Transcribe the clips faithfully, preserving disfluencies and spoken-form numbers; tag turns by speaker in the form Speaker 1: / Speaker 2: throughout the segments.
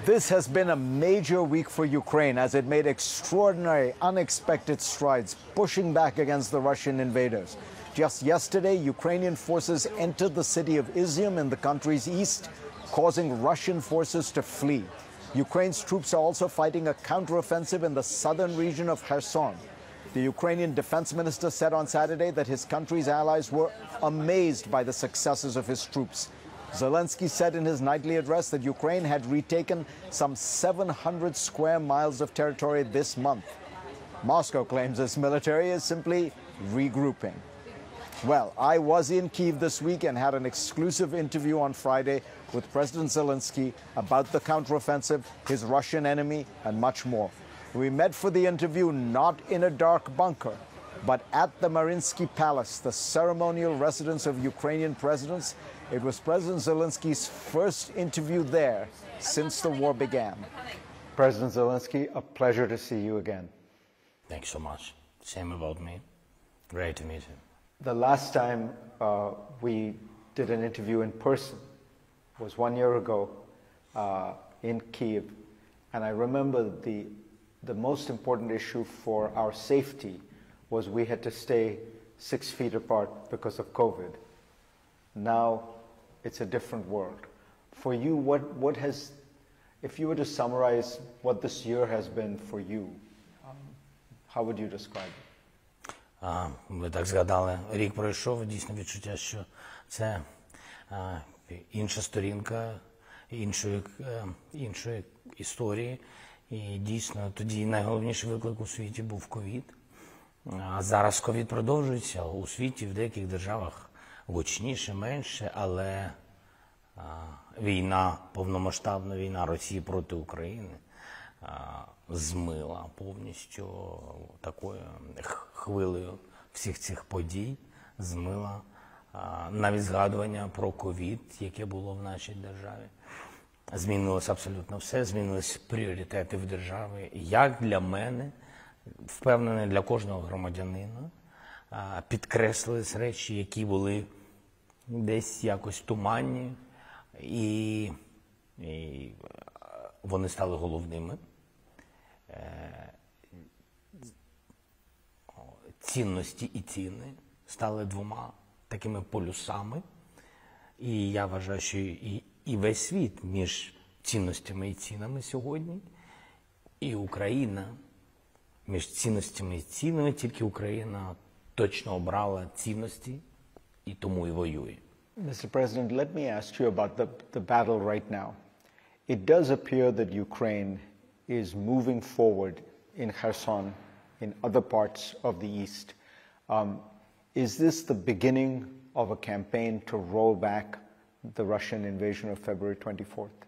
Speaker 1: This has been a major week for Ukraine as it made extraordinary, unexpected strides, pushing back against the Russian invaders. Just yesterday, Ukrainian forces entered the city of Izium in the country's east, causing Russian forces to flee. Ukraine's troops are also fighting a counteroffensive in the southern region of Kherson. The Ukrainian defense minister said on Saturday that his country's allies were amazed by the successes of his troops. Zelensky said in his nightly address that Ukraine had retaken some seven hundred square miles of territory this month. Moscow claims its military is simply regrouping. Well, I was in Kyiv this week and had an exclusive interview on Friday with President Zelensky about the counteroffensive, his Russian enemy, and much more. We met for the interview not in a dark bunker, but at the Mariinsky Palace, the ceremonial residence of Ukrainian presidents. It was President Zelensky's first interview there since the war began. President Zelensky, a pleasure to see you again.
Speaker 2: Thanks so much. Same about me. Great to meet you.
Speaker 1: The last time uh, we did an interview in person was one year ago uh, in Kyiv, and I remember the, the most important issue for our safety was we had to stay six feet apart because of COVID. Now it's a different world. For you, what, what has, if you were to summarize what this year has been for you, um, how would you describe it?
Speaker 2: А, ви так згадали, рік пройшов, дійсно відчуття, що це а, інша сторінка іншої, іншої історії. І дійсно тоді найголовніший виклик у світі був ковід. А зараз ковід продовжується у світі, в деяких державах гучніше, менше, але а, війна, повномасштабна війна Росії проти України а, змила повністю такою хвилею всіх цих подій, змила а, навіть згадування про ковід, яке було в нашій державі. Змінилося абсолютно все, змінилися пріоритети в державі. Як для мене, впевнений для кожного громадянина, а, підкреслились речі, які були десь якось туманні, і, і вони стали головними. Цінності і ціни стали двома такими полюсами. І я вважаю, що і, і весь світ між цінностями і цінами сьогодні, і Україна між цінностями і цінами, тільки Україна точно обрала цінності і тому і воює.
Speaker 1: Mister President, let me ask you about the, the battle right now. It does appear that Ukraine is moving forward in Kherson, in other parts of the east. Um, is this the beginning of a campaign to roll back the Russian invasion of February twenty-fourth?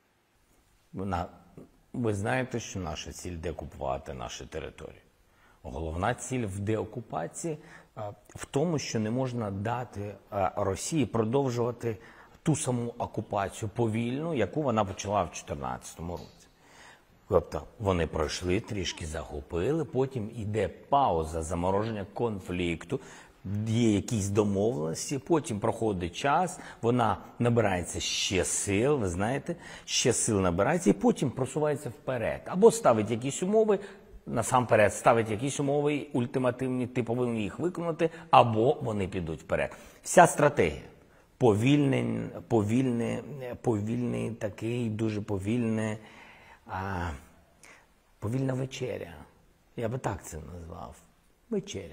Speaker 2: Вона, ви знаєте, що наша ціль – деокупувати наші території. Головна ціль в деокупації в тому, що не можна дати Росії продовжувати ту саму окупацію повільну, яку вона почала в дві тисячі чотирнадцятому році. Тобто вони пройшли, трішки захопили, потім йде пауза, замороження конфлікту, є якісь домовленості, потім проходить час, вона набирається ще сил, ви знаєте, ще сил набирається і потім просувається вперед. Або ставить якісь умови, насамперед ставить якісь умови ультимативні, ти повинен їх виконати, або вони підуть вперед. Вся стратегія. Повільний, повільний, повільний такий, дуже повільний, а, повільна вечеря. Я би так це назвав. Вечеря.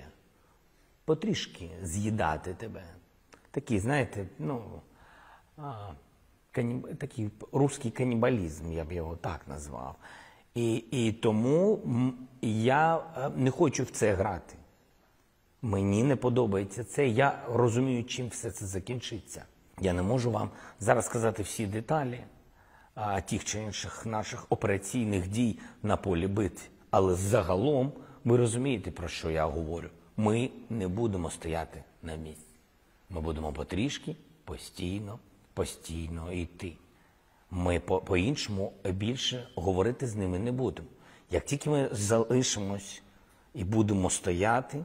Speaker 2: Потрішки з'їдати тебе. Такий, знаєте, ну, а, каніб... такий русський канібалізм, я б його так назвав. І, і тому я не хочу в це грати. Мені не подобається це. Я розумію, чим все це закінчиться. Я не можу вам зараз сказати всі деталі а, тих чи інших наших операційних дій на полі битви. Але загалом ви розумієте, про що я говорю. Ми не будемо стояти на місці. Ми будемо потрішки, постійно, постійно йти. Ми по-іншому більше говорити з ними не будемо. Як тільки ми залишимось і будемо стояти,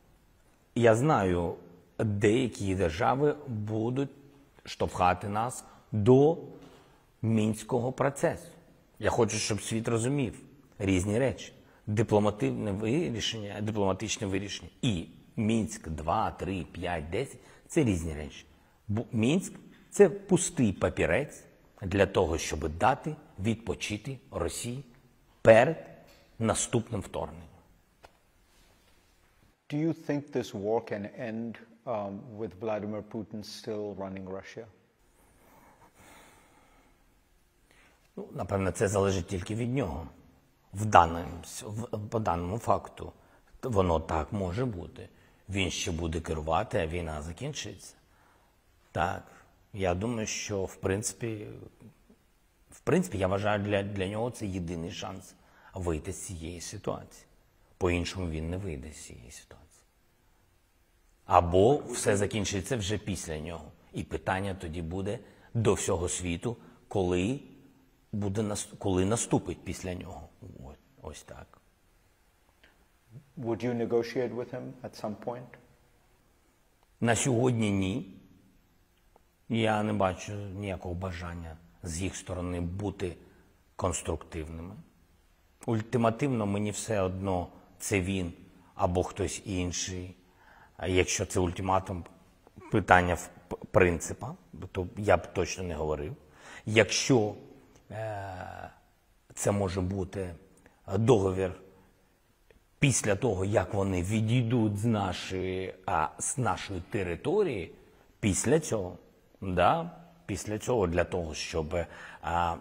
Speaker 2: я знаю, деякі держави будуть штовхати нас до Мінського процесу. Я хочу, щоб світ розумів різні речі. Дипломатичне вирішення, дипломатичне вирішення і Мінськ два, три, п'ять, десять – це різні речі. Бо Мінськ – це пустий папірець для того, щоб дати відпочити Росії перед наступним вторгненням.
Speaker 1: Do you think this war can end um, with Vladimir Putin still running Russia?
Speaker 2: Ну, напевно, це залежить тільки від нього. В даному, в, по даному факту воно так може бути. Він ще буде керувати, а війна закінчиться. Так, я думаю, що в принципі, в принципі, я вважаю, для, для нього це єдиний шанс вийти з цієї ситуації. По-іншому він не вийде з цієї ситуації. Або все закінчиться вже після нього. І питання тоді буде до всього світу, коли, буде, коли наступить після нього. Ось, ось так.
Speaker 1: Would you negotiate with him at some point?
Speaker 2: На сьогодні ні. Я не бачу ніякого бажання з їх сторони бути конструктивними. Ультимативно мені все одно це він або хтось інший. А якщо це ультиматум, питання принципа, то я б точно не говорив. Якщо е- це може бути договір після того, як вони відійдуть з нашої, а, з нашої території, після цього, да, після цього для того, щоб а,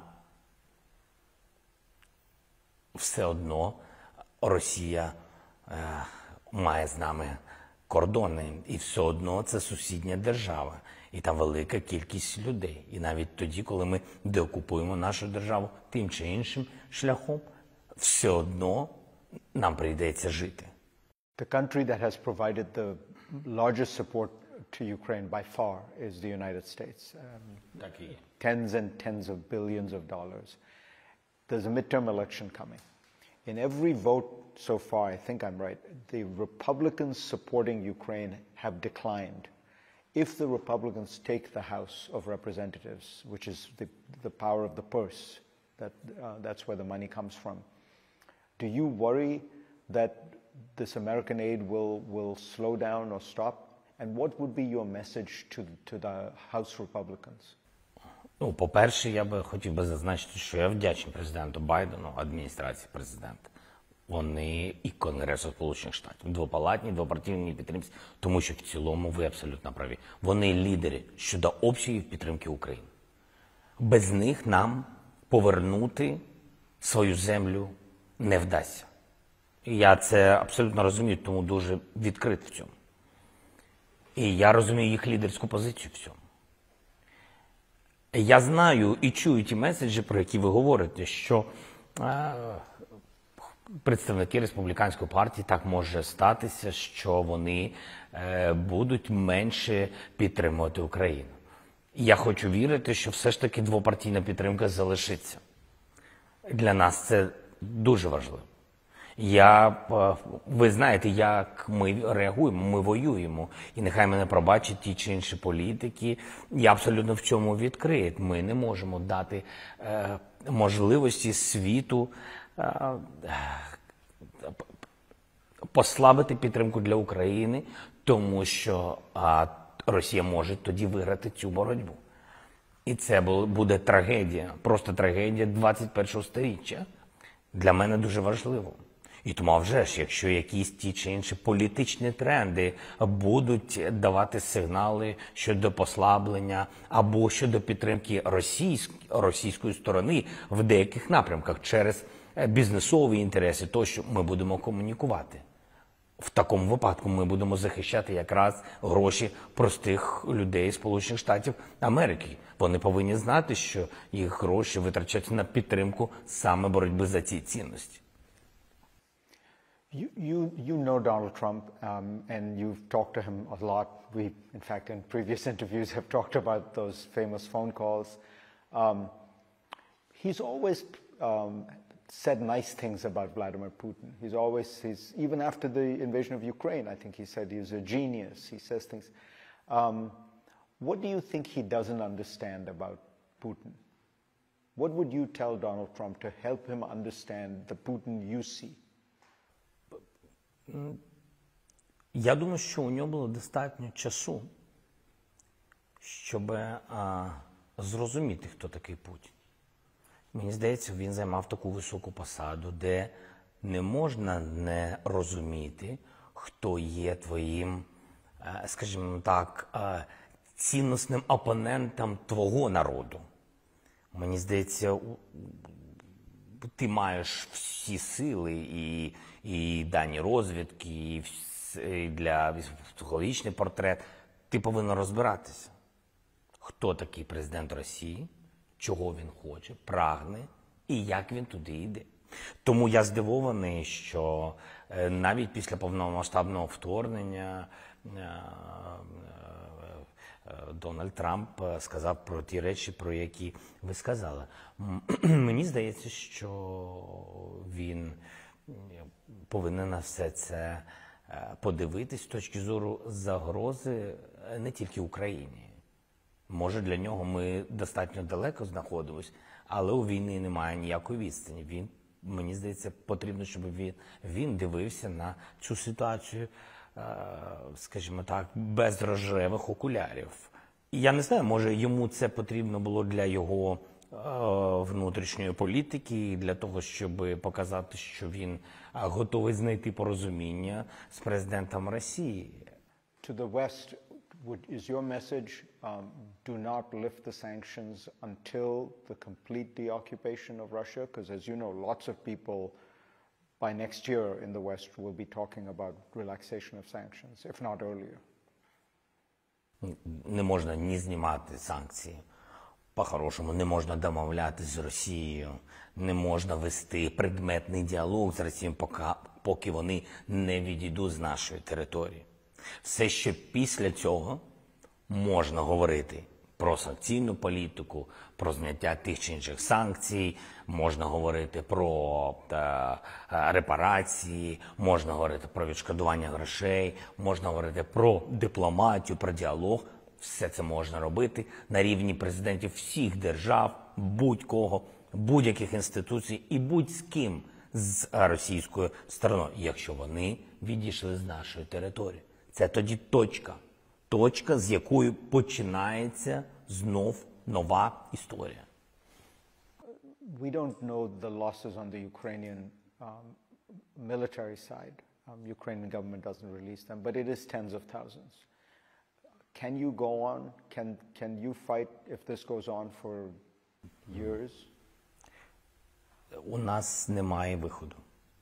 Speaker 2: все одно Росія а, має з нами кордони, і все одно це сусідня держава, і там велика кількість людей. І навіть тоді, коли ми деокупуємо нашу державу тим чи іншим шляхом, все одно нам прийдеться жити.
Speaker 1: The country that has provided the largest support to Ukraine by far is the United States. Um,
Speaker 2: Так і є.
Speaker 1: Tens and tens of billions of dollars. There's a midterm election coming. In every vote so far, I think I'm right, the Republicans supporting Ukraine have declined. If the Republicans take the House of Representatives, which is the, the power of the purse, that, uh, that's where the money comes from, do you worry that this American aid will, will slow down or stop? And what would be your message to, to the House Republicans?
Speaker 2: Ну, по-перше, я би хотів би зазначити, що я вдячний президенту Байдену, адміністрації президента. Вони і Конгресу Сполучених Штатів, двопалатні, двопартійні підтримці, тому що в цілому ви абсолютно праві. Вони лідери щодо обсягів підтримки України. Без них нам повернути свою землю не вдасться. Я це абсолютно розумію, тому дуже відкритий в цьому. І я розумію їх лідерську позицію в цьому. Я знаю і чую ті меседжі, про які ви говорите, що е, представники республіканської партії, так може статися, що вони е, будуть менше підтримувати Україну. Я хочу вірити, що все ж таки двопартійна підтримка залишиться. Для нас це дуже важливо. Я, ви знаєте, як ми реагуємо, ми воюємо. І нехай мене пробачать ті чи інші політики. Я абсолютно в цьому відкрит. Ми не можемо дати е, можливості світу е, послабити підтримку для України, тому що е, Росія може тоді виграти цю боротьбу. І це буде трагедія, просто трагедія двадцять першого сторіччя. Для мене дуже важливо. І тому, а вже ж, якщо якісь ті чи інші політичні тренди будуть давати сигнали щодо послаблення або щодо підтримки російськ, російської сторони в деяких напрямках через бізнесові інтереси, то що ми будемо комунікувати. В такому випадку ми будемо захищати якраз гроші простих людей Сполучених Штатів Америки. Вони повинні знати, що їх гроші витрачаються на підтримку саме боротьби за ці цінності.
Speaker 1: You, you, you know Donald Trump, um, and you've talked to him a lot. We, in fact, in previous interviews have talked about those famous phone calls. Um, he's always um, said nice things about Vladimir Putin. He's always, he's, even after the invasion of Ukraine, I think he said he was a genius. He says things. Um, what do you think he doesn't understand about Putin? What would you tell Donald Trump to help him understand the Putin you see?
Speaker 2: Я думаю, що у нього було достатньо часу, щоб а, зрозуміти, хто такий Путін. Мені здається, він займав таку високу посаду, де не можна не розуміти, хто є твоїм, скажімо так, ціннісним опонентом твого народу. Мені здається, ти маєш всі сили і, і дані розвідки, і, вс, і для психологічний портрет. Ти повинен розбиратися, хто такий президент Росії, чого він хоче, прагне і як він туди йде. Тому я здивований, що навіть після повномасштабного вторгнення Дональд Трамп сказав про ті речі, про які ви сказали. Мені здається, що він повинен на все це подивитись з точки зору загрози не тільки Україні. Може, для нього ми достатньо далеко знаходимося, але у війни немає ніякої відстані. Він, мені здається, потрібно, щоб він, він дивився на цю ситуацію, скажімо так, без рожевих окулярів. І я не знаю, може йому це потрібно було для його внутрішньої політики, для того, щоб показати, що він готовий знайти порозуміння з президентом Росії.
Speaker 1: To the West, would, is your message, um, do not lift the sanctions until the complete deoccupation of Russia? Because as you know, lots of people by next year in the West will be talking about relaxation of sanctions, if not earlier.
Speaker 2: Не можна ні знімати санкції. По-хорошому, не можна домовлятися з Росією, не можна вести предметний діалог з Росією, поки, поки вони не відійдуть з нашої території. Все ще після цього можна говорити про санкційну політику, про зняття тих чи інших санкцій, можна говорити про та, репарації, можна говорити про відшкодування грошей, можна говорити про дипломатію, про діалог. Все це можна робити на рівні президентів всіх держав, будь-кого, будь-яких інституцій і будь-з ким з російською стороною, якщо вони відійшли з нашої території. Це тоді точка. Точка, з якої починається знов нова історія.
Speaker 1: We don't know the losses on the Ukrainian um, military side. Um, Ukrainian government doesn't release them, but it is tens of thousands. Can you go on? Can, can you fight if this goes on for years?
Speaker 2: У нас немає виходу.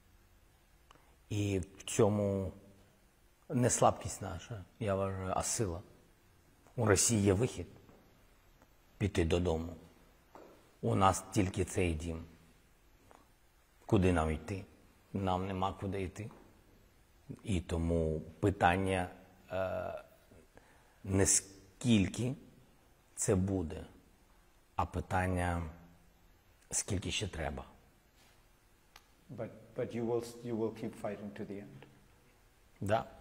Speaker 2: І в цьому не слабкість наша, я вважаю, а сила. У Росії є вихід – піти додому. У нас тільки цей дім. Куди нам йти? Нам нема куди йти. І тому питання е, не скільки це буде, а питання скільки ще треба.
Speaker 1: But, but you will, you will keep fighting to the end.
Speaker 2: Да.